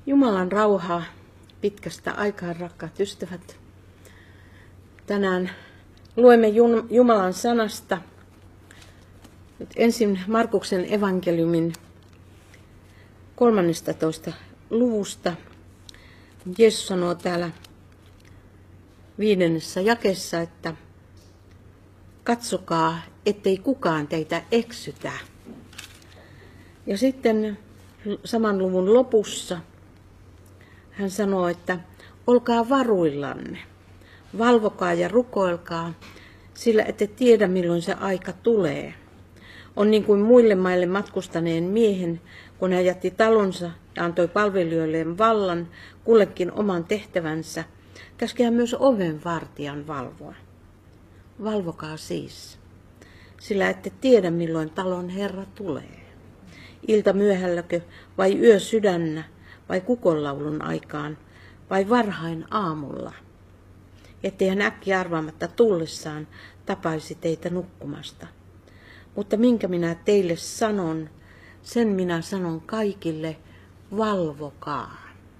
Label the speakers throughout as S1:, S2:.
S1: Jumalan rauhaa pitkästä aikaa, rakkaat ystävät. Tänään luemme Jumalan sanasta. Nyt ensin Markuksen evankeliumin 13. luvusta. Jeesus sanoo täällä 5. jakeessa, että katsokaa, ettei kukaan teitä eksytä. Ja sitten saman luvun lopussa hän sanoo, että olkaa varuillanne, valvokaa ja rukoilkaa, sillä ette tiedä milloin se aika tulee. On niin kuin muille maille matkustaneen miehen, kun hän jätti talonsa ja antoi palvelijoilleen vallan, kullekin oman tehtävänsä, käski hän myös ovenvartijan valvoa. Valvokaa siis, sillä ette tiedä milloin talon herra tulee. Ilta myöhälläkö vai yö sydännä vai kukonlaulun aikaan vai varhain aamulla. Ettei hän äkkiä arvaamatta tullessaan tapaisi teitä nukkumasta. Mutta minkä minä teille sanon, sen minä sanon kaikille, valvokaa.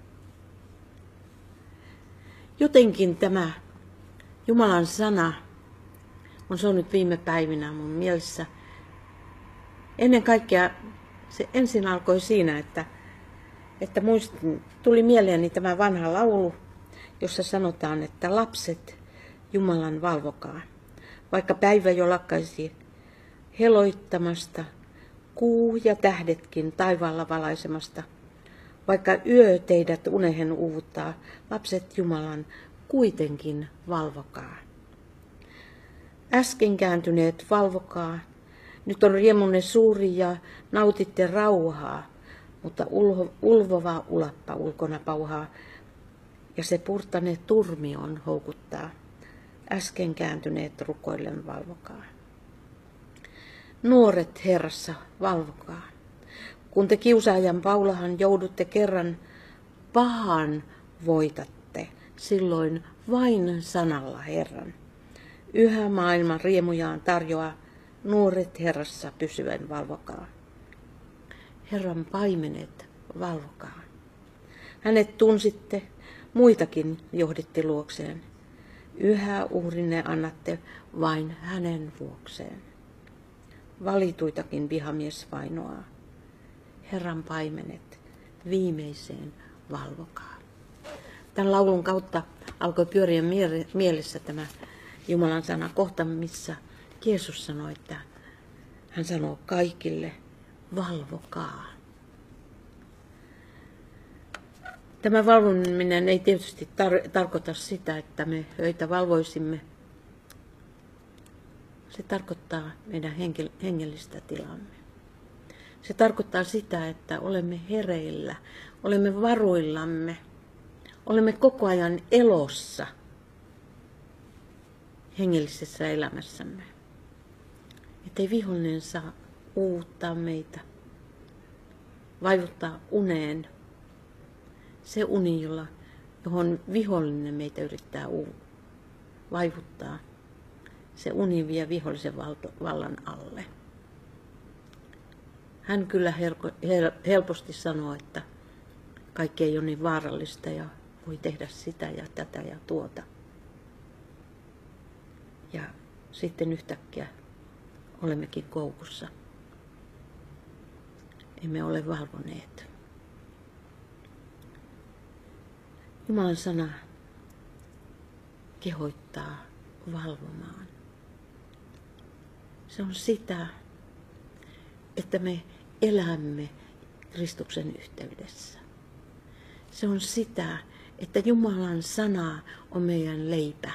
S1: Jotenkin tämä Jumalan sana on nyt viime päivinä mun mielessä. Ennen kaikkea se ensin alkoi siinä, että tuli mieleeni tämä vanha laulu, jossa sanotaan, että lapset, Jumalan valvokaa. Vaikka päivä jo lakkaisi heloittamasta, kuu ja tähdetkin taivaalla valaisemasta, vaikka yö teidät unehen uuvuttaa, lapset Jumalan kuitenkin valvokaa. Äsken kääntyneet valvokaa, nyt on riemunne suuri ja nautitte rauhaa, mutta ulvova ulappa ulkona pauhaa, ja se purtane turmion houkuttaa. Äsken kääntyneet rukoillen valvokaa. Nuoret Herrassa, valvokaa. Kun te kiusaajan paulahan joudutte kerran, pahan voitatte, silloin vain sanalla Herran. Yhä maailman riemujaan tarjoaa, nuoret Herrassa pysyvän valvokaa. Herran paimenet, valvokaa. Hänet tunsitte, muitakin johditte luokseen. Yhä uhrinne annatte vain hänen vuokseen. Valituitakin vihamies vainoaa. Herran paimenet, viimeiseen valvokaa. Tämän laulun kautta alkoi pyöriä mielessä tämä Jumalan sana kohta, missä Jeesus sanoi, että hän sanoo kaikille, valvokaa. Tämä valvominen ei tietysti tarkoita sitä, että me öitä valvoisimme. Se tarkoittaa meidän hengellistä tilamme. Se tarkoittaa sitä, että olemme hereillä, olemme varuillamme, olemme koko ajan elossa hengellisessä elämässämme. Ettei vihollinen saa uuvuttaa meitä, vaivuttaa uneen. Se uni, johon vihollinen meitä yrittää vaivuttaa, se uni vie vihollisen vallan alle. Hän kyllä helposti sanoo, että kaikki ei ole niin vaarallista ja voi tehdä sitä ja tätä ja tuota. Ja sitten yhtäkkiä olemmekin koukussa. Emme ole valvoneet. Jumalan sana kehoittaa valvomaan. Se on sitä, että me elämme Kristuksen yhteydessä. Se on sitä, että Jumalan sana on meidän leipä.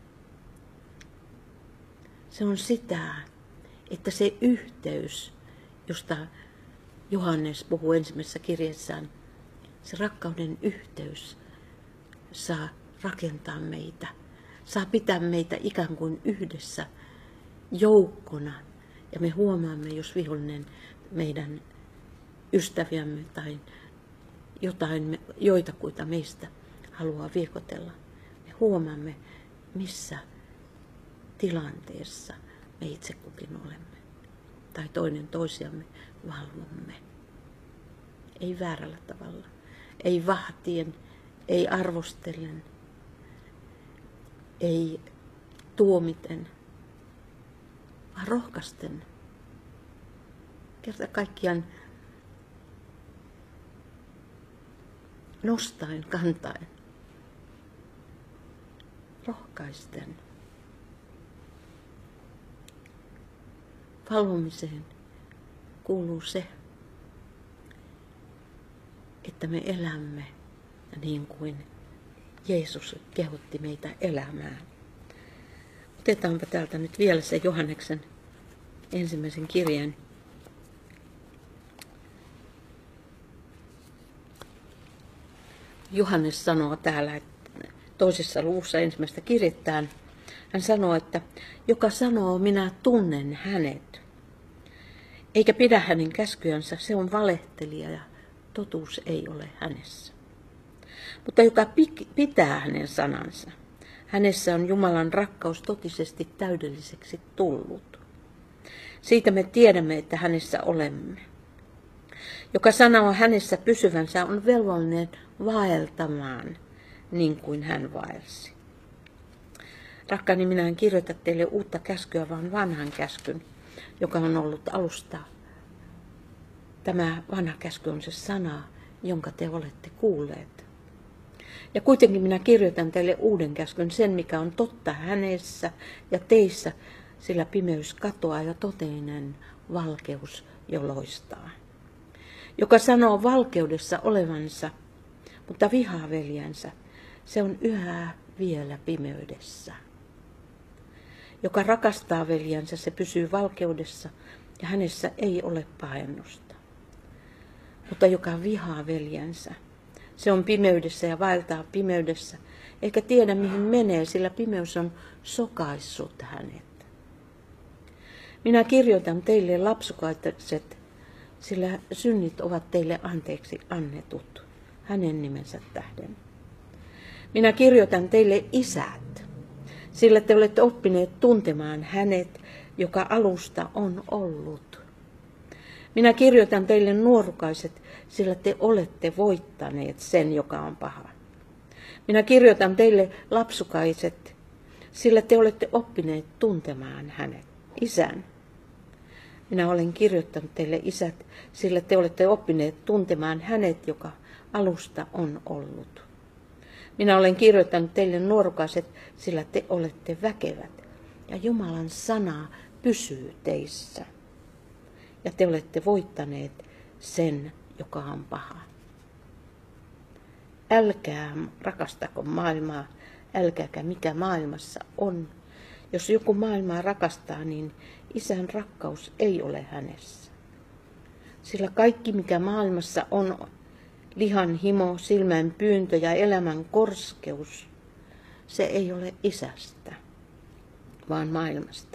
S1: Se on sitä, että se yhteys, josta Johannes puhuu ensimmäisessä kirjeessään, se rakkauden yhteys saa rakentaa meitä, saa pitää meitä ikään kuin yhdessä joukkona. Ja me huomaamme, jos vihollinen meidän ystäviämme tai joitakuita meistä haluaa viekotella. Me huomaamme, missä tilanteessa me itse kukin olemme. Tai toinen toisiamme valvomme. Ei väärällä tavalla, ei vahtien, ei arvostellen, ei tuomiten, vaan rohkaisten. Kerta kaikkiaan nostaen, kantaen, rohkaisten. Valvomiseen kuuluu se, että me elämme niin kuin Jeesus kehotti meitä elämään. Otetaanpa täältä nyt vielä se Johanneksen ensimmäisen kirjeen. Johannes sanoo täällä, että toisessa luvussa ensimmäistä kirjettään, hän sanoo, että joka sanoo, minä tunnen hänet, eikä pidä hänen käskyänsä, se on valehtelija ja totuus ei ole hänessä. Mutta joka pitää hänen sanansa, hänessä on Jumalan rakkaus totisesti täydelliseksi tullut. Siitä me tiedämme, että hänessä olemme. Joka sanoo hänessä pysyvänsä, on velvollinen vaeltamaan niin kuin hän vaelsi. Rakkaani, minä en kirjoita teille uutta käskyä, vaan vanhan käskyn, joka on ollut alusta. Tämä vanha käsky on se sana, jonka te olette kuulleet. Ja kuitenkin minä kirjoitan teille uuden käskyn, sen mikä on totta hänessä ja teissä, sillä pimeys katoaa ja toteinen valkeus jo loistaa. Joka sanoo valkeudessa olevansa, mutta vihaa veljänsä, se on yhä vielä pimeydessä. Joka rakastaa veljänsä, se pysyy valkeudessa ja hänessä ei ole pahennusta. Mutta joka vihaa veljänsä, se on pimeydessä ja vaeltaa pimeydessä, eikä tiedä mihin menee, sillä pimeys on sokaissut hänet. Minä kirjoitan teille lapsukaiset, sillä synnit ovat teille anteeksi annetut hänen nimensä tähden. Minä kirjoitan teille isät, sillä te olette oppineet tuntemaan hänet, joka alusta on ollut. Minä kirjoitan teille nuorukaiset, sillä te olette voittaneet sen, joka on paha. Minä kirjoitan teille lapsukaiset, sillä te olette oppineet tuntemaan hänet, isän. Minä olen kirjoittanut teille isät, sillä te olette oppineet tuntemaan hänet, joka alusta on ollut. Minä olen kirjoittanut teille nuorukaiset, sillä te olette väkevät, ja Jumalan sana pysyy teissä. Ja te olette voittaneet sen, joka on paha. Älkää rakastako maailmaa, älkääkä mikä maailmassa on. Jos joku maailmaa rakastaa, niin isän rakkaus ei ole hänessä. Sillä kaikki, mikä maailmassa on, lihan himo, silmän pyyntö ja elämän korskeus, se ei ole isästä, vaan maailmasta.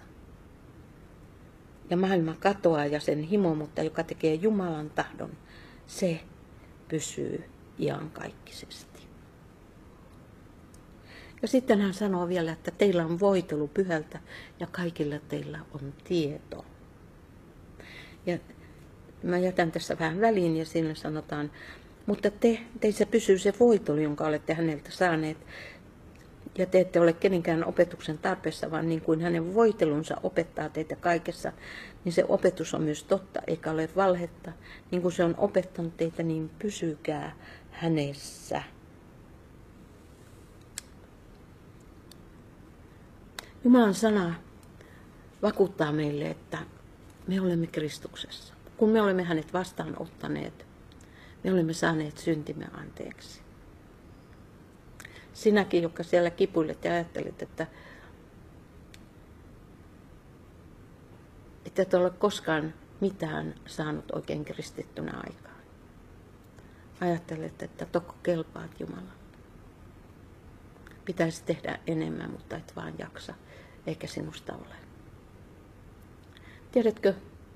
S1: Ja maailma katoaa ja sen himo, mutta joka tekee Jumalan tahdon, se pysyy iankaikkisesti. Ja sitten hän sanoo vielä, että teillä on voitelu pyhältä ja kaikilla teillä on tieto. Ja mä jätän tässä vähän väliin ja siinä sanotaan, mutta teissä pysyy se voitelu, jonka olette häneltä saaneet. Ja te ette ole kenenkään opetuksen tarpeessa, vaan niin kuin hänen voitelunsa opettaa teitä kaikessa, niin se opetus on myös totta, eikä ole valhetta. Niin kuin se on opettanut teitä, niin pysykää hänessä. Jumalan sana vakuuttaa meille, että me olemme Kristuksessa. Kun me olemme hänet vastaanottaneet, me olemme saaneet syntimme anteeksi. Sinäkin, joka siellä kipuilet ja ajattelet, että et ole koskaan mitään saanut oikein kristittynä aikaan. Ajattelet, että tokko kelpaat Jumalalle. Pitäisi tehdä enemmän, mutta et vaan jaksa, eikä sinusta ole. Tiedätkö,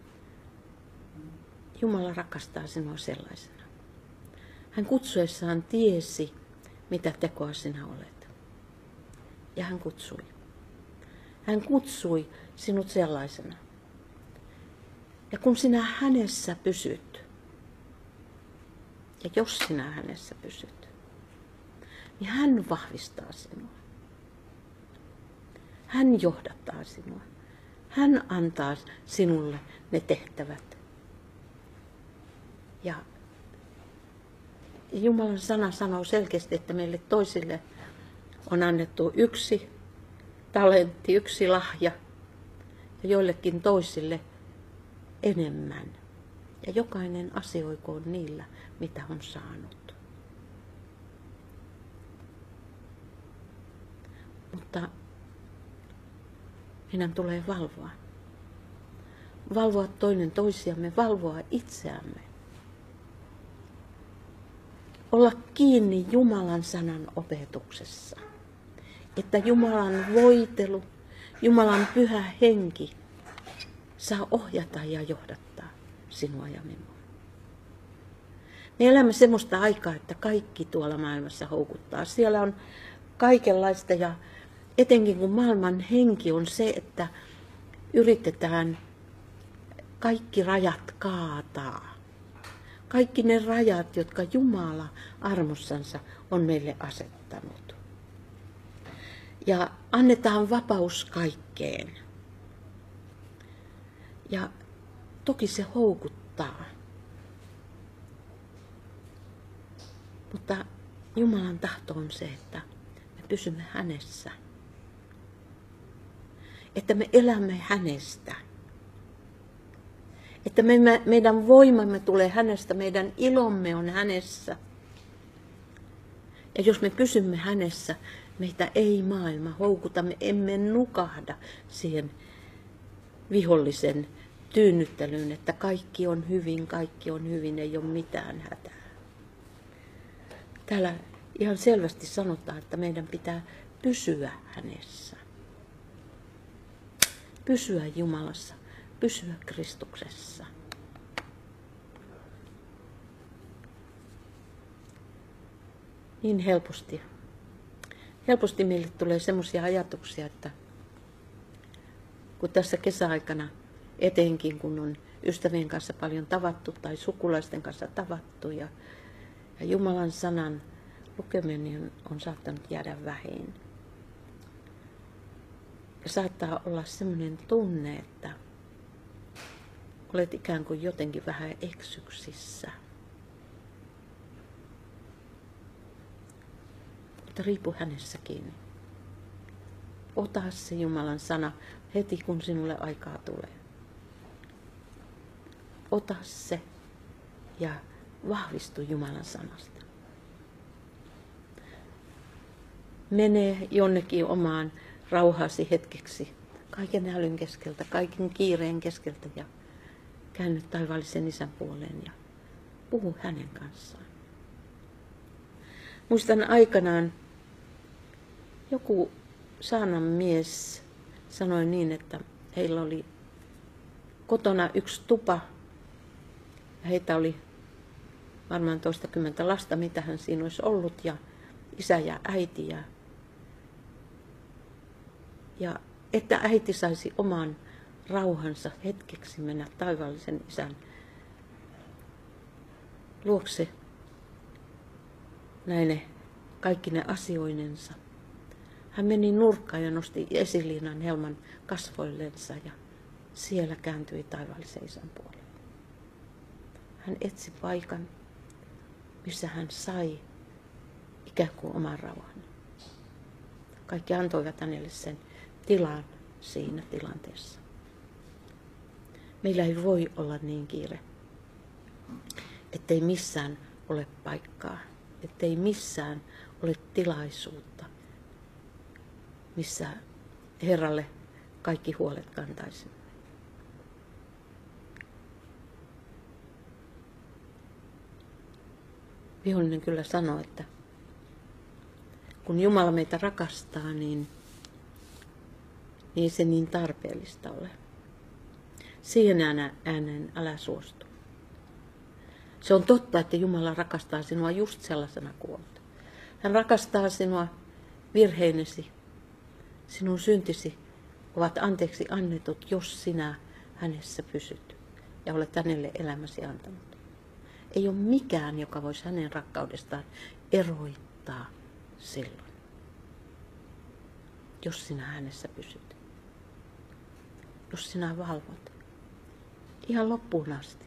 S1: Jumala rakastaa sinua sellaisena. Hän kutsuessaan tiesi, mitä tekoa sinä olet. Ja hän kutsui. Hän kutsui sinut sellaisena. Ja kun sinä hänessä pysyt, Ja jos sinä hänessä pysyt, niin hän vahvistaa sinua. Hän johdattaa sinua. Hän antaa sinulle ne tehtävät. Ja Jumalan sana sanoo selkeästi, että meille toisille on annettu yksi talentti, yksi lahja ja joillekin toisille enemmän. Ja jokainen asioikoon niillä, mitä on saanut. Mutta meidän tulee valvoa. Valvoa toinen toisiamme, valvoa itseämme. Olla kiinni Jumalan sanan opetuksessa. Että Jumalan voitelu, Jumalan pyhä henki saa ohjata ja johdattaa sinua ja minua. Me elämme semmoista aikaa, että kaikki tuolla maailmassa houkuttaa. Siellä on kaikenlaista ja etenkin kun maailman henki on se, että yritetään kaikki rajat kaataa. Kaikki ne rajat, jotka Jumala armossansa on meille asettanut. Ja annetaan vapaus kaikkeen. Ja toki se houkuttaa. Mutta Jumalan tahto on se, että me pysymme hänessä. Että me elämme hänestä. Että meidän voimamme tulee hänestä, meidän ilomme on hänessä. Ja jos me pysymme hänessä, meitä ei maailma houkuta, me emme nukahda siihen vihollisen tyynnyttelyyn, että kaikki on hyvin, ei ole mitään hätää. Täällä ihan selvästi sanotaan, että meidän pitää pysyä hänessä. Pysyä Jumalassa, pysyä Kristuksessa. Niin helposti meille tulee semmoisia ajatuksia, että kun tässä kesäaikana etenkin, kun on ystävien kanssa paljon tavattu tai sukulaisten kanssa tavattu ja Jumalan sanan lukeminen on saattanut jäädä vähin. Ja saattaa olla semmoinen tunne, että olet ikään kuin jotenkin vähän eksyksissä. Mutta riipu hänessä kiinni. Ota se Jumalan sana heti, kun sinulle aikaa tulee. Ota se ja vahvistu Jumalan sanasta. Mene jonnekin omaan rauhaasi hetkeksi, kaiken älyn keskeltä, kaiken kiireen keskeltä ja käänny taivaallisen Isän puoleen ja puhu hänen kanssaan. Muistan aikanaan joku saanan mies sanoi niin, että heillä oli kotona yksi tupa ja heitä oli varmaan 20 lasta, mitä hän siinä olisi ollut ja isä ja äiti ja että äiti saisi oman rauhansa hetkeksi mennä taivaallisen Isän luokse näine kaikki ne asioinensa. Hän meni nurkkaan ja nosti esiliinan helman kasvoillensa ja siellä kääntyi taivaallisen Isän puoleen. Hän etsi paikan, missä hän sai ikään kuin oman rauhan. Kaikki antoivat hänelle sen tilan siinä tilanteessa. Meillä ei voi olla niin kiire, ettei missään ole paikkaa, ettei missään ole tilaisuutta, missä Herralle kaikki huolet kantaisimme. Vihollinen kyllä sanoo, että kun Jumala meitä rakastaa, niin ei se niin tarpeellista ole. Siihen ääneen älä suostu. Se on totta, että Jumala rakastaa sinua just sellaisena kuin olet. Hän rakastaa sinua virheinesi. Sinun syntisi ovat anteeksi annetut, jos sinä hänessä pysyt ja olet hänelle elämäsi antanut. Ei ole mikään, joka voisi hänen rakkaudestaan eroittaa silloin, jos sinä hänessä pysyt. Jos sinä valvot ihan loppuun asti.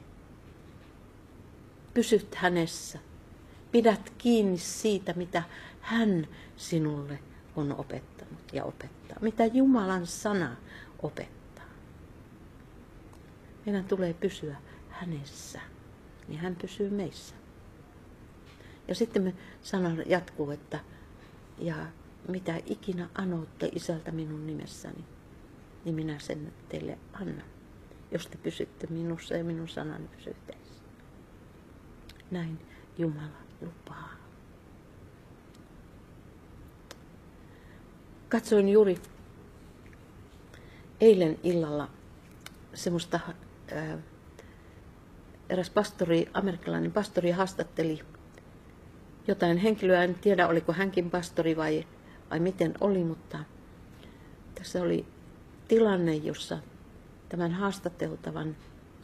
S1: Pysyt hänessä. Pidät kiinni siitä, mitä hän sinulle on opettanut ja opettaa. Mitä Jumalan sana opettaa. Meidän tulee pysyä hänessä, niin hän pysyy meissä. Ja sitten me sana jatkuu, että ja mitä ikinä anotte Isältä minun nimessäni, niin minä sen teille annan, jos te pysytte minussa ja minun sanani pysyy teissä. Näin Jumala lupaa. Katsoin juuri eilen illalla semmoista, eräs pastori, amerikkalainen pastori haastatteli jotain henkilöä. En tiedä, oliko hänkin pastori vai miten oli, mutta tässä oli tilanne, jossa tämän haastateltavan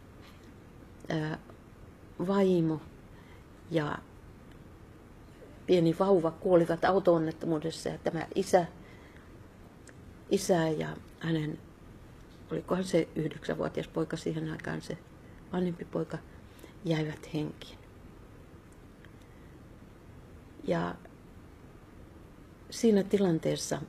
S1: vaimo ja pieni vauva kuolivat auto-onnettomuudessa ja tämä isä ja hänen, olikohan se 9-vuotias poika siihen aikaan, se vanhempi poika, jäivät henkiin. Ja siinä tilanteessa,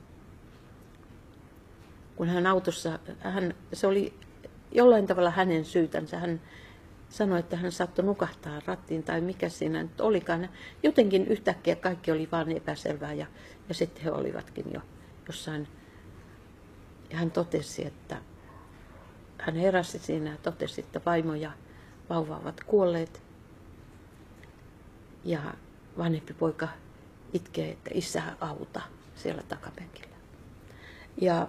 S1: kun hän autossa, se oli jollain tavalla hänen syytänsä, hän sanoi, että hän saattoi nukahtaa rattiin tai mikä siinä nyt olikaan. Jotenkin yhtäkkiä kaikki oli vaan epäselvää ja sitten he olivatkin jo jossain. Ja hän totesi, että hän heräsi siinä ja totesi, että vaimo ja vauva ovat kuolleet. Ja vanhempi poika itkee, että isä auta siellä takapenkillä. Ja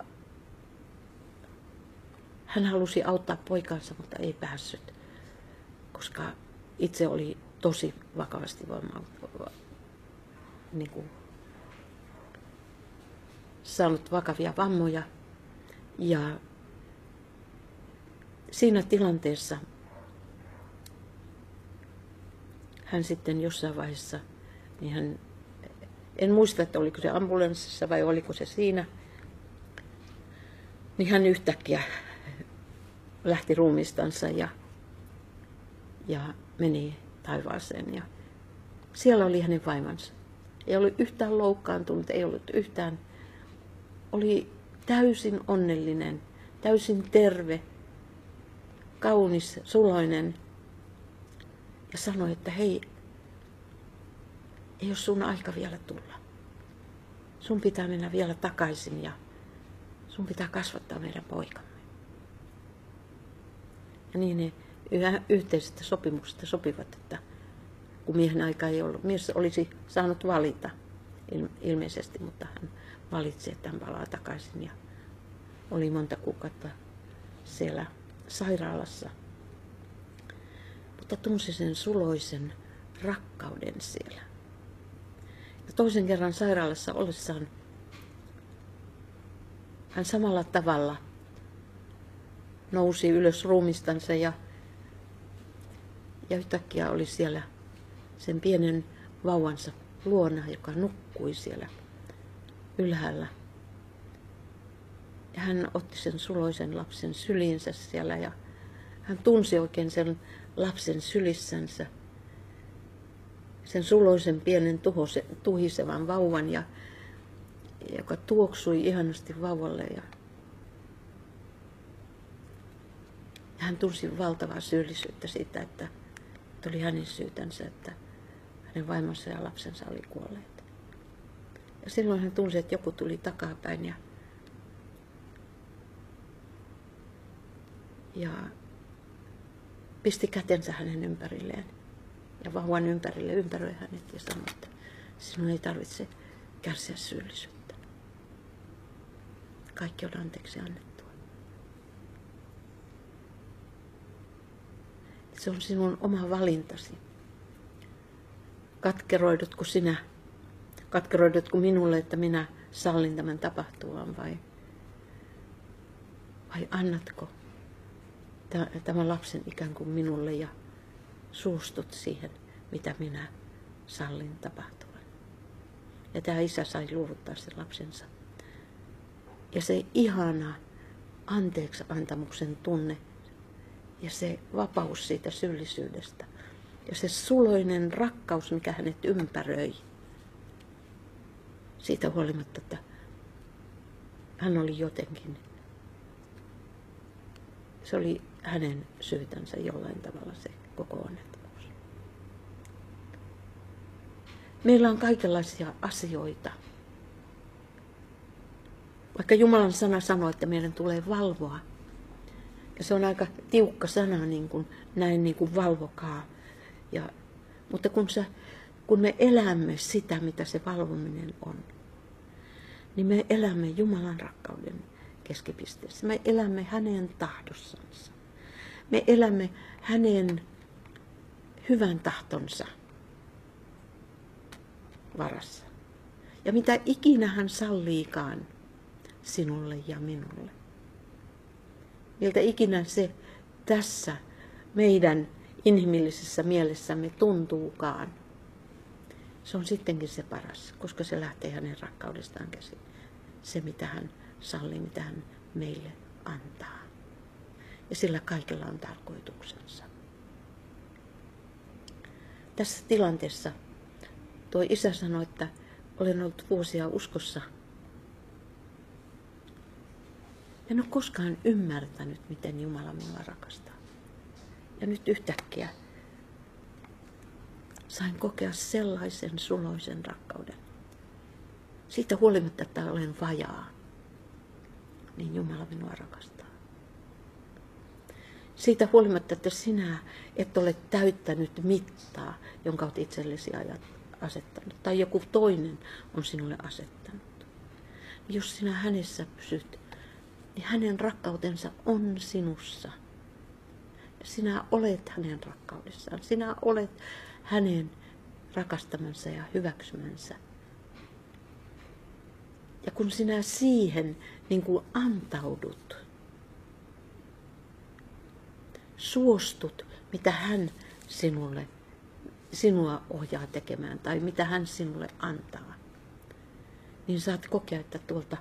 S1: hän halusi auttaa poikansa, mutta ei päässyt, koska itse oli tosi vakavasti saanut vakavia vammoja. Ja siinä tilanteessa hän sitten jossain vaiheessa, niin en muista, että oliko se ambulanssissa vai oliko se siinä, niin hän yhtäkkiä lähti ruumiistansa ja meni taivaaseen. Ja siellä oli hänen vaimonsa. Ei ollut yhtään loukkaantunut, ei ollut yhtään. Oli täysin onnellinen, täysin terve, kaunis, suloinen. Ja sanoi, että hei, ei ole sun aika vielä tulla. Sun pitää mennä vielä takaisin ja sun pitää kasvattaa meidän poikamme. Ja niin ne yhteisestä sopimuksesta sopivat, että kun miehen aika ei ollut, mies olisi saanut valita ilmeisesti, mutta hän valitsi, että hän palaa takaisin ja oli monta kuukautta siellä sairaalassa. Mutta tunsi sen suloisen rakkauden siellä. Ja toisen kerran sairaalassa ollessaan hän samalla tavalla nousi ylös ruumistansa ja yhtäkkiä oli siellä sen pienen vauvansa luona, joka nukkui siellä ylhäällä. Ja hän otti sen suloisen lapsen syliinsä siellä ja hän tunsi oikein sen lapsen sylissänsä, sen suloisen pienen tuhisevan vauvan, joka tuoksui ihanasti vauvalle. Ja hän tunsi valtavaa syyllisyyttä siitä, että oli hänen syytänsä, että hänen vaimonsa ja lapsensa oli kuolleet. Ja silloin hän tunsi, että joku tuli takapäin ja pisti kätensä hänen ympärilleen ja vauvan ympärille ympäröi hänet ja sanoi, että sinun ei tarvitse kärsiä syyllisyyttä. Kaikki on anteeksi annettua. Se on sinun oma valintasi. Katkeroidutko sinä? Katkeroidutko minulle, että minä sallin tämän tapahtuvan vai annatko tämän lapsen ikään kuin minulle ja suostut siihen, mitä minä sallin tapahtuvan. Ja tämä isä sai luovuttaa sen lapsensa. Ja se ihana anteeksi antamuksen tunne ja se vapaus siitä syyllisyydestä ja se suloinen rakkaus, mikä hänet ympäröi. Siitä huolimatta, että hän oli jotenkin, se oli hänen syytänsä jollain tavalla se koko onnettomuus. Meillä on kaikenlaisia asioita. Vaikka Jumalan sana sanoo, että meidän tulee valvoa. Ja se on aika tiukka sana, näin niin kuin valvokaa. Mutta kun me elämme sitä, mitä se valvominen on, niin me elämme Jumalan rakkauden keskipisteessä. Me elämme hänen tahdossansa. Me elämme hänen hyvän tahtonsa varassa. Ja mitä ikinä hän salliikaan sinulle ja minulle. Miltä ikinä se tässä meidän inhimillisessä mielessämme tuntuukaan. Se on sittenkin se paras, koska se lähtee hänen rakkaudestaan käsin. Se, mitä hän sallii, mitä hän meille antaa. Ja sillä kaikella on tarkoituksensa. Tässä tilanteessa tuo isä sanoi, että olen ollut vuosia uskossa. En ole koskaan ymmärtänyt, miten Jumala minua rakastaa. Ja nyt yhtäkkiä sain kokea sellaisen suloisen rakkauden. Siitä huolimatta, että olen vajaa, niin Jumala minua rakastaa. Siitä huolimatta, että sinä et ole täyttänyt mittaa, jonka olet itsellesi asettanut, tai joku toinen on sinulle asettanut. Jos sinä hänessä pysyt, niin hänen rakkautensa on sinussa. Sinä olet hänen rakkaudessaan. Sinä olet hänen rakastamansa ja hyväksymänsä. Ja kun sinä siihen niin kuin antaudut, suostut, mitä hän sinua ohjaa tekemään tai mitä hän sinulle antaa, niin saat kokea, että tuolta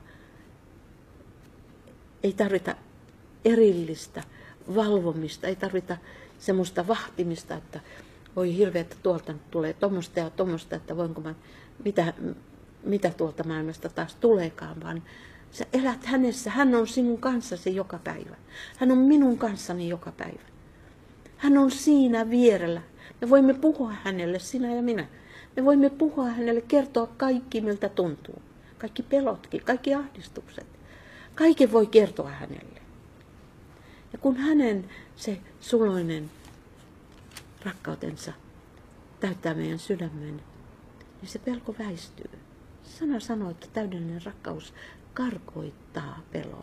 S1: ei tarvita erillistä valvomista, ei tarvita semmoista vahtimista, että voi hirveä, että tuolta tulee tommosta ja tommosta, että voinko mä, mitä tuolta maailmasta taas tuleekaan, vaan sä elät hänessä, hän on sinun kanssasi joka päivä. Hän on minun kanssani joka päivä. Hän on siinä vierellä. Me voimme puhua hänelle, sinä ja minä. Me voimme puhua hänelle, kertoa kaikki, miltä tuntuu. Kaikki pelotkin, kaikki ahdistukset. Kaiken voi kertoa hänelle. Ja kun hänen se suloinen rakkautensa täyttää meidän sydämen, niin se pelko väistyy. Sana sanoo, että täydellinen rakkaus karkoittaa pelon.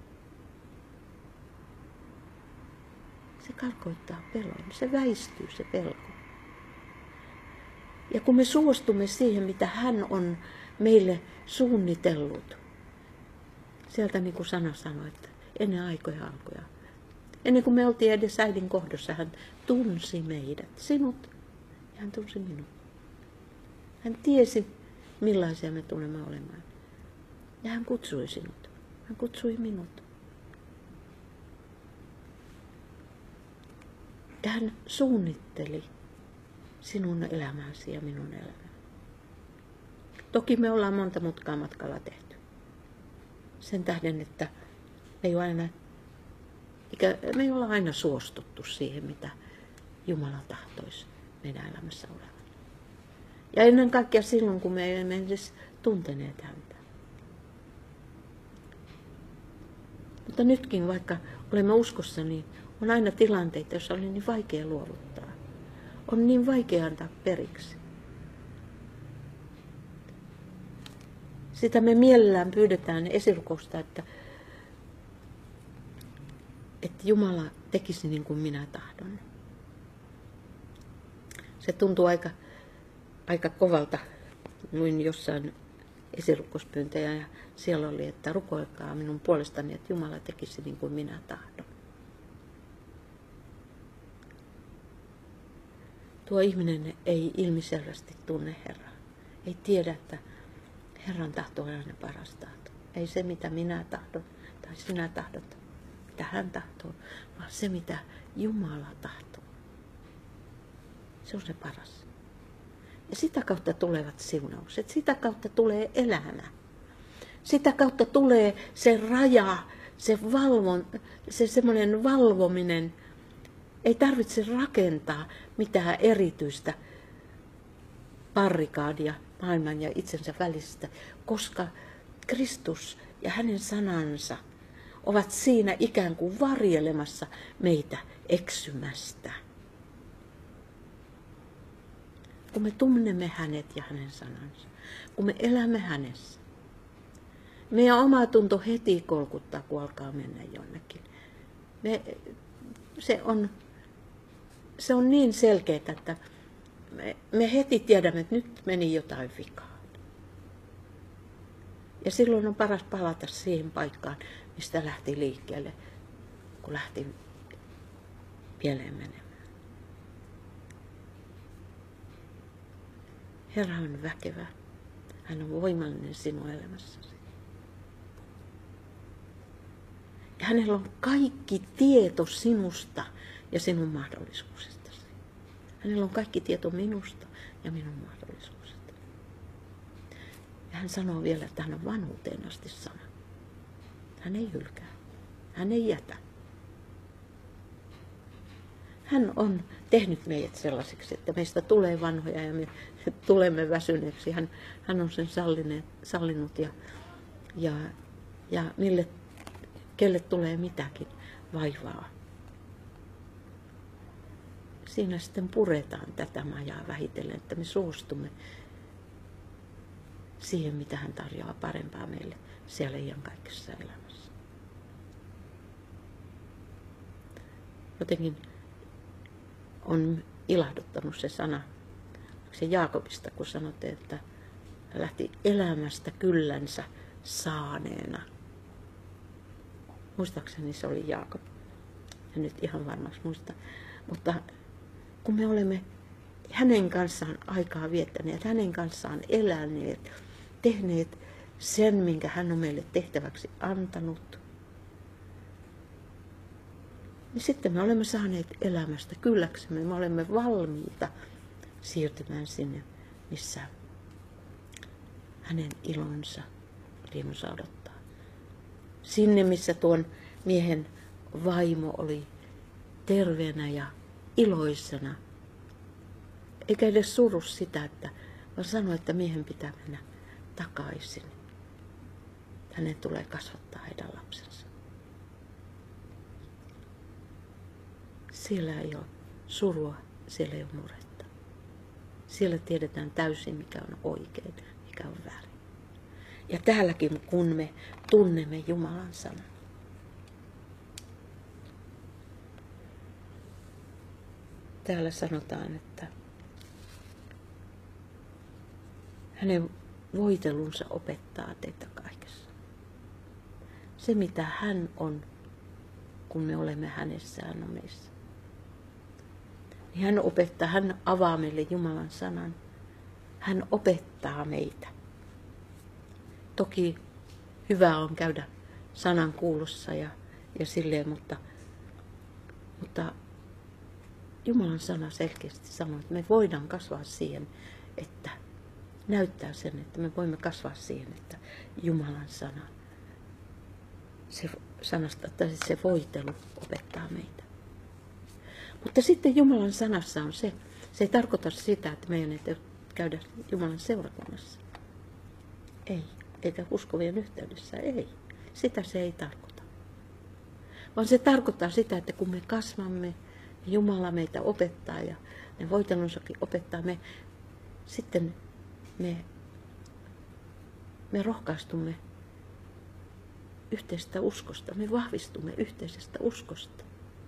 S1: Se karkoittaa pelon. Se väistyy se pelko. Ja kun me suostumme siihen, mitä hän on meille suunnitellut, sieltä niin kuin sana sanoi, että ennen aikoja alkoja. Ennen kuin me oltiin edes äidin kohdossa, hän tunsi meidät, sinut, ja hän tunsi minut. Hän tiesi, millaisia me tulemme olemaan. Ja hän kutsui sinut. Hän kutsui minut. Ja hän suunnitteli sinun elämäsi ja minun elämäni. Toki me ollaan monta mutkaa matkalla tehty. Sen tähden, että me ei olla aina suostuttu siihen, mitä Jumala tahtoisi meidän elämässä olevan. Ja ennen kaikkea silloin, kun me emme edes tunteneet häntä. Mutta nytkin, vaikka olemme uskossa, niin on aina tilanteita, joissa on niin vaikea luovuttaa. On niin vaikea antaa periksi. Sitä me mielellään pyydetään esirukousta, että Jumala tekisi niin kuin minä tahdon. Se tuntuu aika kovalta. Luin jossain esirukouspyyntöjä ja siellä oli, että rukoilkaa minun puolestani, että Jumala tekisi niin kuin minä tahdon. tuo ihminen ei ilmiselvästi tunne Herraa. Ei tiedä, että Herran tahto on aina paras tahto. Ei se, mitä minä tahdon tai sinä tahdot, mitä hän tahtoo, vaan se, mitä Jumala tahtoo. Se on se paras. Ja sitä kautta tulevat siunaukset. Sitä kautta tulee elämä. Sitä kautta tulee se raja, se semmoinen valvominen. Ei tarvitse rakentaa mitään erityistä barrikaadia maailman ja itsensä välisestä, koska Kristus ja hänen sanansa ovat siinä ikään kuin varjelemassa meitä eksymästä. Kun me tunnemme hänet ja hänen sanansa, kun me elämme hänessä, meidän oma tunto heti kolkuttaa, kun alkaa mennä jonnekin. Se on niin selkeää, että me heti tiedämme, että nyt meni jotain vikaa. Ja silloin on paras palata siihen paikkaan, mistä lähti liikkeelle, kun lähti pieleen menemään. Herra on väkevä. Hän on voimallinen sinun elämässäsi. Ja hänellä on kaikki tieto sinusta ja sinun mahdollisuuksistasi. Hänellä on kaikki tieto minusta ja minun mahdollisuuksistani. Ja hän sanoo vielä, että hän on vanhuuteen asti sama. Hän ei hylkää. Hän ei jätä. Hän on tehnyt meidät sellaisiksi, että meistä tulee vanhoja ja me tulemme väsyneeksi. Hän on sen sallinut ja kelle tulee mitäkin vaivaa. Siinä sitten puretaan tätä majaa vähitellen, että me suostumme siihen, mitä hän tarjoaa parempaa meille siellä iankaikkisessa elämässä. Jotenkin on ilahduttanut se sana, se Jaakobista, kun sanotte, että lähti elämästä kyllänsä saaneena. Muistaakseni se oli Jaakob. En nyt ihan varmaksi muista. Mutta kun me olemme hänen kanssaan aikaa viettäneet, hänen kanssaan eläneet, tehneet sen, minkä hän on meille tehtäväksi antanut, niin sitten me olemme saaneet elämästä kylläksemme. Me olemme valmiita siirtymään sinne, missä hänen ilonsa riemunsa odottaa. Sinne, missä tuon miehen vaimo oli terveenä ja iloisena. Eikä edes suru sitä, vaan sanoi, että miehen pitää mennä takaisin. Hänen tulee kasvattaa heidän lapsensa. Siellä ei ole surua, siellä ei ole murhetta. Siellä tiedetään täysin, mikä on oikein, mikä on väärin. Ja täälläkin, kun me tunnemme Jumalan sanan. Täällä sanotaan, että hänen voitelunsa opettaa teitä kaikessa. Se, mitä hän on, kun me olemme hänessä, hän on meissä. Niin hän opettaa, hän avaa meille Jumalan sanan. Hän opettaa meitä. Toki hyvä on käydä sanan kuulossa ja silleen, mutta Jumalan sana selkeästi sanoo, että me voidaan kasvaa siihen, että näyttää sen, että me voimme kasvaa siihen, että Jumalan sana, se voitelu opettaa meitä. Mutta sitten Jumalan sanassa on se ei tarkoita sitä, että meidän ei käydä Jumalan seurakunnassa. Ei, eikä uskovien yhteydessä, ei. Sitä se ei tarkoita. Vaan se tarkoittaa sitä, että kun me kasvamme, Jumala meitä opettaa ja ne voitelunsakin opettaa, sitten me rohkaistumme yhteisestä uskosta, me vahvistumme yhteisestä uskosta.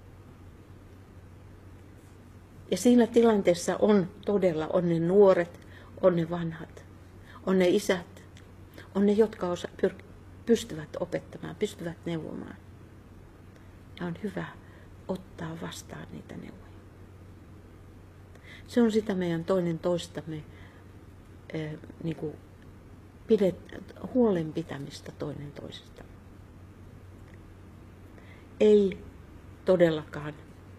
S1: Ja siinä tilanteessa on ne nuoret, on ne vanhat, on ne isät, on ne, jotka pystyvät opettamaan, pystyvät neuvomaan. Ja on hyvä ottaa vastaan niitä neuvoja. Se on sitä meidän toinen toistamme niin kuin huolen pitämistä toinen toisesta. Ei todellakaan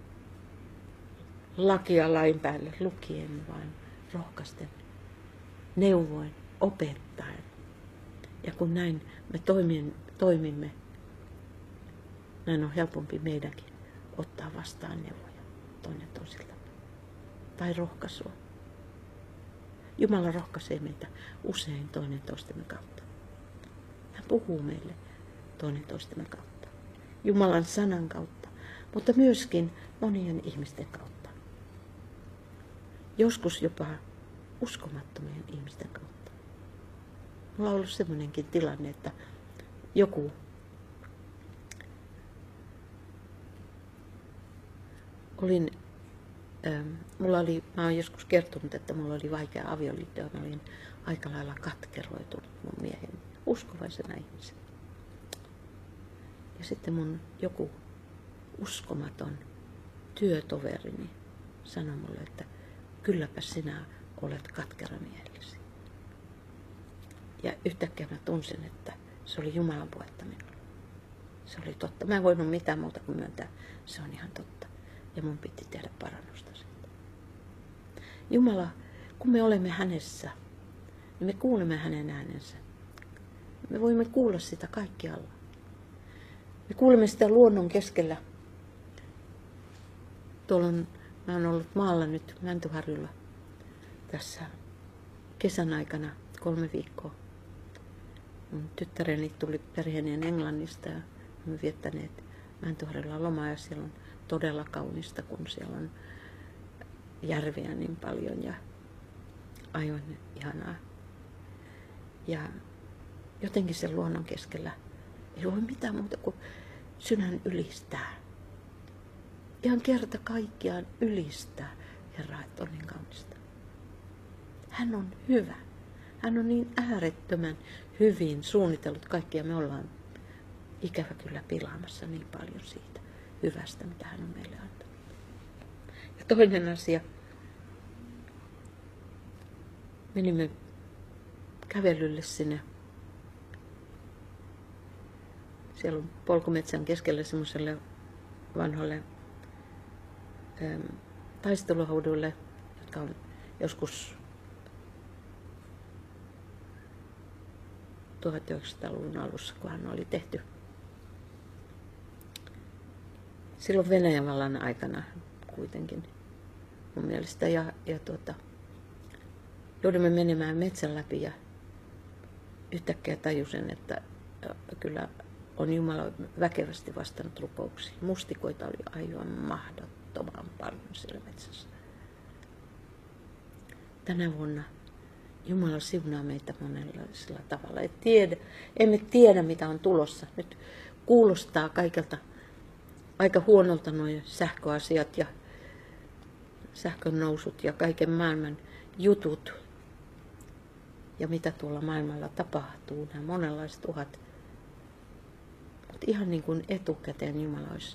S1: lakia lain päälle lukien, vaan rohkaisten, neuvoin, opettaen. Ja kun näin me toimimme, näin on helpompi meidänkin ottaa vastaan neuvoja toinen toisilta. Tai rohkaisua. Jumala rohkaisee meitä usein toinen toistemme kautta. Hän puhuu meille toinen toistemme kautta. Jumalan sanan kautta, mutta myöskin monien ihmisten kautta. Joskus jopa uskomattomien ihmisten kautta. Mulla on ollut semmoinenkin tilanne, että joku mä oon joskus kertonut, että mulla oli vaikea avioliitto ja mä olin aika lailla katkeroitunut mun mieheni, uskovaisena ihmisenä. Ja sitten mun joku uskomaton työtoverini sanoi mulle, että kylläpä sinä olet katkera miehellesi. Ja yhtäkkiä mä tunsin, että se oli Jumalan puhetta minulle. Se oli totta. Mä en voinut mitään muuta kuin myöntää, se on ihan totta. Ja mun piti tehdä parannusta siitä. Jumala, kun me olemme hänessä, niin me kuulemme hänen äänensä. Me voimme kuulla sitä kaikkialla. Me kuulemme sitä luonnon keskellä. Mä oon ollut maalla nyt Mäntyharjulla tässä kesän aikana 3 viikkoa. Mun tyttäreni tuli perheineen Englannista ja me viettäneet Mäntyharjulla lomaa ja siellä on todella kaunista, kun siellä on järviä niin paljon ja aivan ihanaa. Ja jotenkin sen luonnon keskellä ei voi mitään muuta kuin sydän ylistää. Ihan kerta kaikkiaan ylistää Herraa, että on niin kaunista. Hän on hyvä. Hän on niin äärettömän hyvin suunnitellut kaikkia. Me ollaan ikävä kyllä pilaamassa niin paljon siitä hyvästä, mitä hän on meille antanut. Ja toinen asia. Menimme kävelylle sinne. Siellä on polkumetsän keskellä semmoiselle vanhoille taisteluhauduille, jotka on joskus 1900-luvun alussa, kun hän oli tehty. Silloin Venäjän vallan aikana kuitenkin mun mielestä. Joudumme menemään metsän läpi ja yhtäkkiä tajusin, että kyllä on Jumala väkevästi vastannut rukouksiin. Mustikoita oli aivan mahdottoman paljon siellä metsässä. Tänä vuonna Jumala siunaa meitä monenlaisella tavalla. Emme tiedä, mitä on tulossa. Nyt kuulostaa kaikelta aika huonolta nuo sähköasiat ja sähkön nousut ja kaiken maailman jutut. Ja mitä tuolla maailmalla tapahtuu, nämä monenlaiset uhat. Mutta ihan niin kuin etukäteen Jumala olisi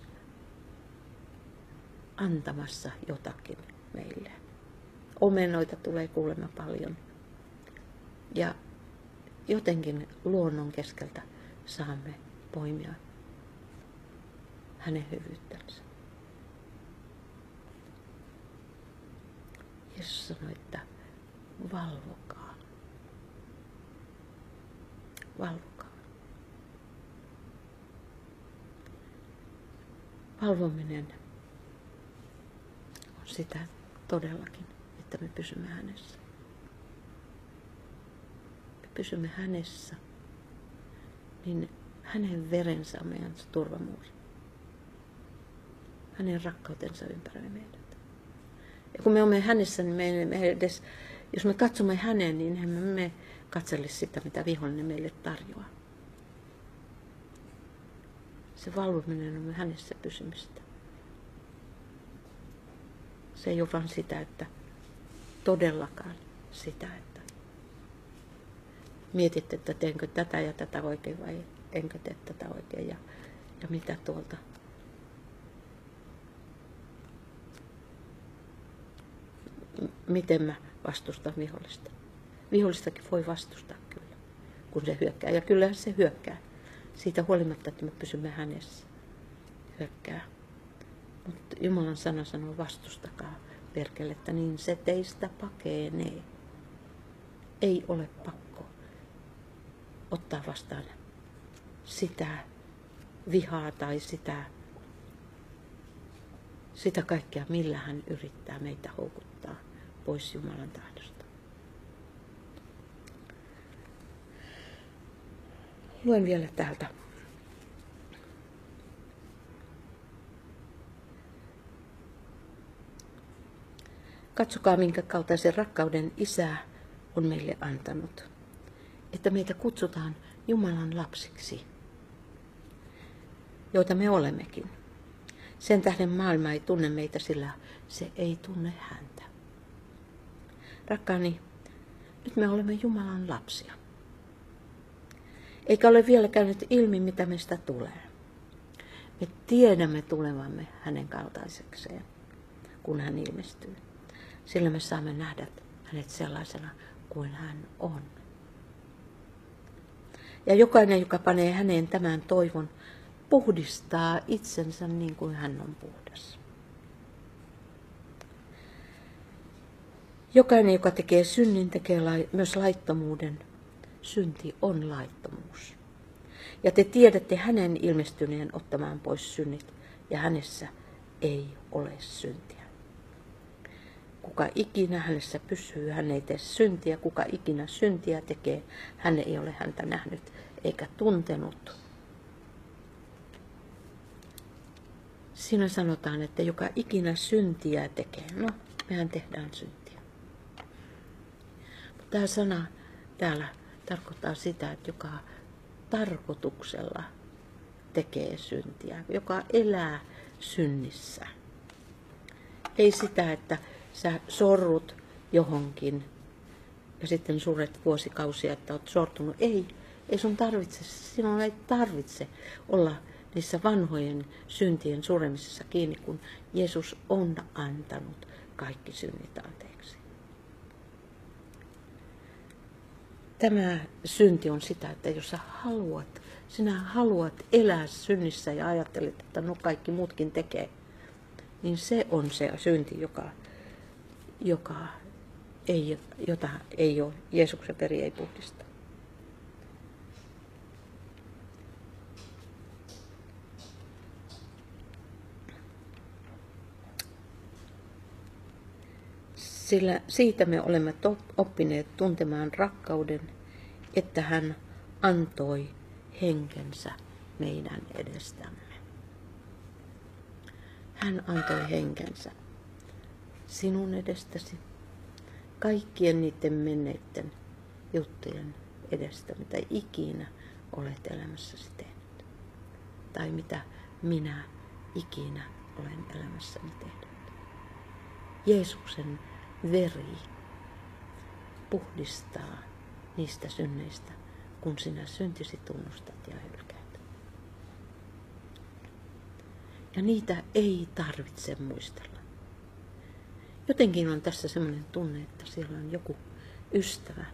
S1: antamassa jotakin meille. Omenoita tulee kuulemma paljon. Ja jotenkin luonnon keskeltä saamme poimia hänen hyvyyttänsä. Jeesus sanoi, että valvokaa. Valvokaa. Valvominen on sitä todellakin, että me pysymme hänessä. Me pysymme hänessä, niin hänen verensä on meidän turvamuuri. Hänen rakkautensa ympäröi meidät. Ja kun me olemme hänessä, niin me edes, jos me katsomme häneen, niin emme me katsele sitä, mitä vihollinen meille tarjoaa. Se valvominen on hänessä pysymistä. Se ei ole vain sitä, että todellakaan sitä, että mietit, että teenkö tätä ja tätä oikein vai enkö tee tätä oikein ja mitä tuolta. miten mä vastustan vihollista. Vihollistakin voi vastustaa kyllä, kun se hyökkää. Ja kyllähän se hyökkää. Siitä huolimatta, että me pysymme hänessä. Hyökkää. Mutta Jumalan sana sanoo, vastustakaa perkelettä, niin se teistä pakenee. Ei ole pakko ottaa vastaan sitä vihaa tai sitä kaikkea, millä hän yrittää meitä houkuttaa pois Jumalan tahdosta. Luen vielä täältä. Katsokaa, minkä kaltaisen rakkauden Isä on meille antanut, että meitä kutsutaan Jumalan lapsiksi, joita me olemmekin. Sen tähden maailma ei tunne meitä, sillä se ei tunne häntä. Rakkaani, nyt me olemme Jumalan lapsia. Eikä ole vielä käynyt ilmi, mitä meistä tulee. Me tiedämme tulevamme hänen kaltaisekseen, kun hän ilmestyy. Sillä me saamme nähdä hänet sellaisena kuin hän on. Ja jokainen, joka panee häneen tämän toivon, puhdistaa itsensä niin kuin hän on puhdas. Jokainen, joka tekee synnin, tekee myös laittomuuden. Synti on laittomuus. Ja te tiedätte hänen ilmestyneen ottamaan pois synnit, ja hänessä ei ole syntiä. Kuka ikinä hänessä pysyy, hän ei tee syntiä. Kuka ikinä syntiä tekee, hän ei ole häntä nähnyt eikä tuntenut. Siinä sanotaan, että joka ikinä syntiä tekee. No, mehän tehdään syntiä. Mutta tämä sana täällä tarkoittaa sitä, että joka tarkoituksella tekee syntiä, joka elää synnissä. Ei sitä, että sä sorrut johonkin ja sitten suret vuosikausia, että oot sortunut. Ei sinun ei tarvitse olla niissä vanhojen syntien suremisessa kiinni, kun Jeesus on antanut kaikki synnit anteeksi. Tämä synti on sitä, että jos sinä haluat elää synnissä ja ajattelet, että no kaikki muutkin tekee, niin se on se synti, jota ei ole, Jeesuksen veri ei puhdista. Sillä siitä me olemme oppineet tuntemaan rakkauden, että hän antoi henkensä meidän edestämme. Hän antoi henkensä sinun edestäsi, kaikkien niiden menneiden juttujen edestä, mitä ikinä olet elämässäsi tehnyt. Tai mitä minä ikinä olen elämässäni tehnyt. Jeesuksen veri puhdistaa niistä synneistä, kun sinä syntisi tunnustat ja hylkäät. Ja niitä ei tarvitse muistella. Jotenkin on tässä sellainen tunne, että siellä on joku ystävä,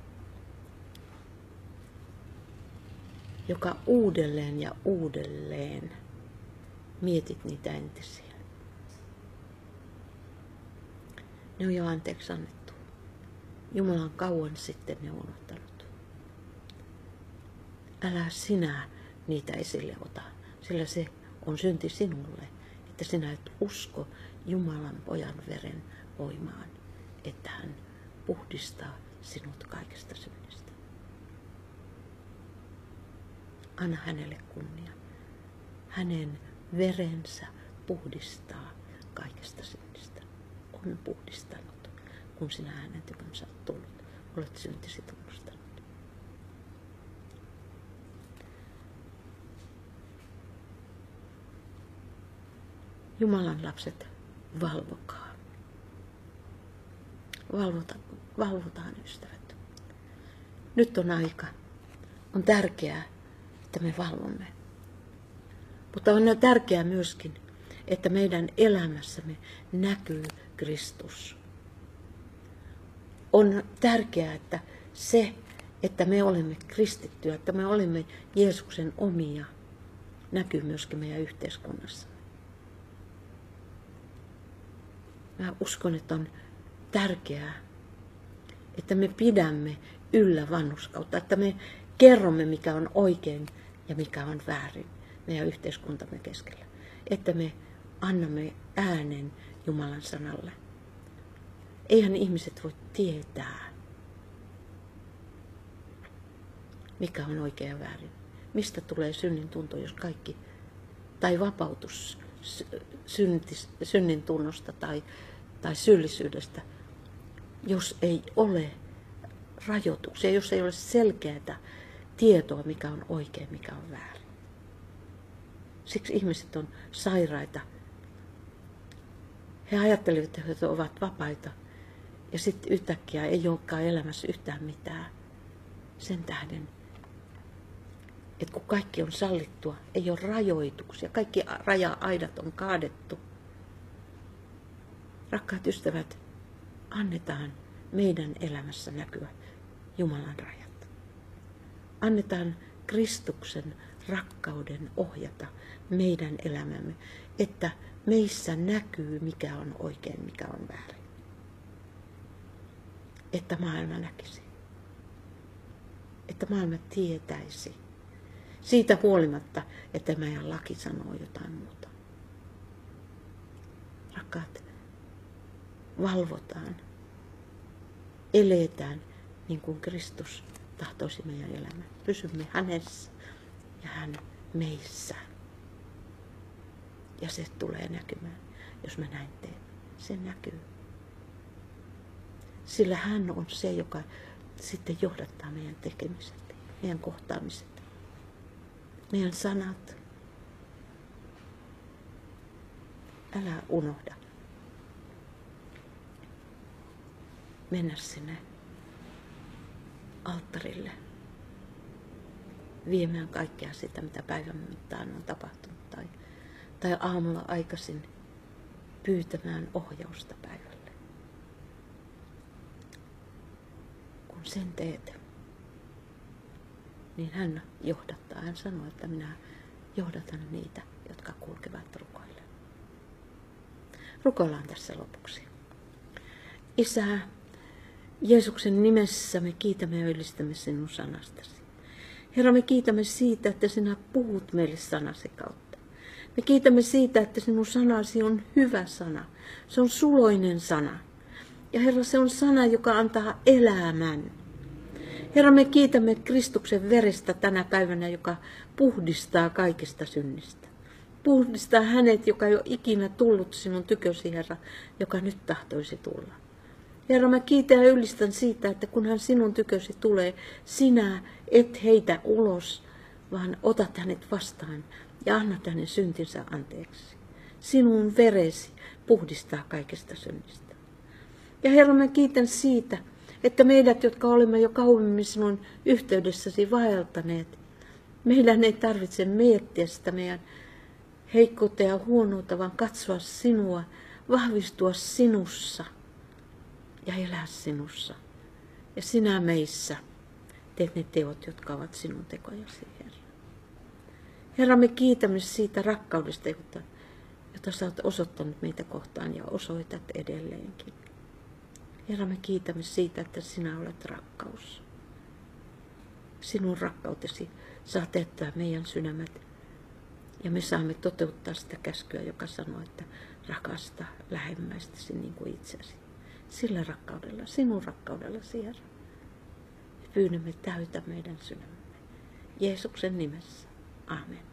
S1: joka uudelleen ja uudelleen mietit niitä entisiä. Ne on jo anteeksi annettu. Jumala on kauan sitten ne unohtanut. Älä sinä niitä esille ota, sillä se on synti sinulle, että sinä et usko Jumalan pojan veren voimaan, että hän puhdistaa sinut kaikesta synnistä. Anna hänelle kunnia. Hänen verensä puhdistaa kaikesta synnistä. On puhdistanut, kun sinä hänen tykönsä olet tullut. Olet syntisi tunnustanut. Jumalan lapset, valvokaa. Valvotaan, ystävät. Nyt on aika. On tärkeää, että me valvomme. Mutta on tärkeää myöskin, että meidän elämässämme näkyy Kristus. on tärkeää, että se, että me olemme kristittyjä, että me olemme Jeesuksen omia, näkyy myöskin meidän yhteiskunnassa. Mä uskon, että on tärkeää, että me pidämme yllä vanhurskautta, että me kerromme, mikä on oikein ja mikä on väärin meidän yhteiskuntamme keskellä. Että me annamme äänen Jumalan sanalle. Eihän ihmiset voi tietää, mikä on oikein ja väärin. Mistä tulee synnin tunto, jos kaikki, tai vapautus synnin tunnosta tai syyllisyydestä, jos ei ole rajoituksia, jos ei ole selkeää tietoa, mikä on oikein, mikä on väärin. Siksi ihmiset on sairaita. He ajattelevat, että he ovat vapaita ja sitten yhtäkkiä ei olekaan elämässä yhtään mitään. Sen tähden, että kun kaikki on sallittua, ei ole rajoituksia, kaikki raja-aidat on kaadettu. Rakkaat ystävät, annetaan meidän elämässä näkyä Jumalan rajat. Annetaan Kristuksen rakkauden ohjata meidän elämämme, että meissä näkyy, mikä on oikein, mikä on väärin. Että maailma näkisi. Että maailma tietäisi. Siitä huolimatta, että meidän laki sanoo jotain muuta. Rakkaat, valvotaan, eletään niin kuin Kristus tahtoisi meidän elämään. Pysymme hänessä ja hän meissä. Ja se tulee näkymään, jos me näin teemme. Se näkyy. Sillä hän on se, joka sitten johdattaa meidän tekemiset, meidän kohtaamiset, meidän sanat. Älä unohda mennä sinne alttarille viemään kaikkea sitä, mitä päivän mittaan on tapahtunut. Tai aamulla aikaisin pyytämään ohjausta päivälle. Kun sen teet, niin hän johdattaa. Hän sanoo, että minä johdatan niitä, jotka kulkevat rukoille. Rukoillaan tässä lopuksi. Isä, Jeesuksen nimessä me kiitämme ja ylistämme sinun sanastasi. Herra, me kiitämme siitä, että sinä puhut meille sanasi kautta. Me kiitämme siitä, että sinun sanasi on hyvä sana. Se on suloinen sana. Ja Herra, se on sana, joka antaa elämän. Herra, me kiitämme Kristuksen verestä tänä päivänä, joka puhdistaa kaikista synnistä. Puhdistaa hänet, joka ei ole ikinä tullut sinun tykösi, Herra, joka nyt tahtoisi tulla. Herra, mä kiitän ja ylistän siitä, että kun hän sinun tykösi tulee, sinä et heitä ulos, vaan otat hänet vastaan ja annat hänen syntinsä anteeksi. Sinun veresi puhdistaa kaikesta synnistä. Ja Herra, mä kiitän siitä, että meidät, jotka olemme jo kauemmin sinun yhteydessäsi vaeltaneet, meidän ei tarvitse miettiä sitä meidän heikkoutta ja huonoutta, vaan katsoa sinua, vahvistua sinussa ja elää sinussa. Ja sinä meissä teet ne teot, jotka ovat sinun tekojasi, Herra. Herra, me kiitämme siitä rakkaudesta, jota sä oot osoittanut meitä kohtaan ja osoitat edelleenkin. Herra, me kiitämme siitä, että sinä olet rakkaus. Sinun rakkautesi saa täyttää meidän sydämet. Ja me saamme toteuttaa sitä käskyä, joka sanoo, että rakasta lähemmäistäsi niin kuin itseäsi. Sillä rakkaudella, sinun rakkaudellasi, Herra. Me pyydämme täytä meidän sydämemme. Jeesuksen nimessä. Amen.